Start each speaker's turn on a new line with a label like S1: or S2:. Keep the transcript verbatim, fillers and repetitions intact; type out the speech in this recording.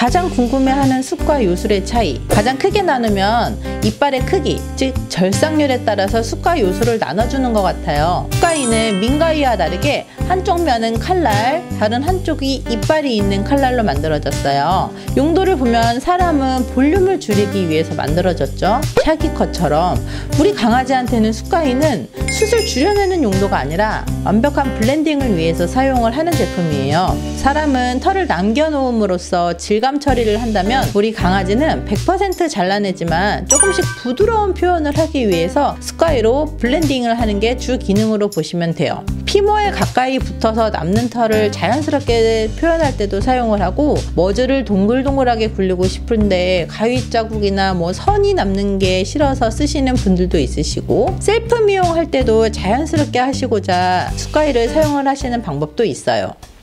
S1: 가장 궁금해하는 숯과 요술의 차이, 가장 크게 나누면 이빨의 크기, 즉 절삭률에 따라서 숯과 요술을 나눠주는 것 같아요. 숯가위는 민가위와 다르게 한쪽 면은 칼날, 다른 한쪽이 이빨이 있는 칼날로 만들어졌어요. 용도를 보면 사람은 볼륨을 줄이기 위해서 만들어졌죠. 샤기컷처럼 우리 강아지한테는 숯가위는 숯을 줄여내는 용도가 아니라 완벽한 블렌딩을 위해서 사용을 하는 제품이에요. 사람은 털을 남겨놓음으로써 질감 처리를 한다면 우리 강아지는 백 퍼센트 잘라내지만 조금씩 부드러운 표현을 하기 위해서 숯가위로 블렌딩을 하는 게 주 기능으로 보시면 돼요. 피모에 가까이 붙어서 남는 털을 자연스럽게 표현할 때도 사용을 하고, 머즈를 동글동글하게 굴리고 싶은데 가위 자국이나 뭐 선이 남는 게 싫어서 쓰시는 분들도 있으시고, 셀프 미용할 때도 자연스럽게 하시고자 숯가위를 사용을 하시는 방법도 있어요.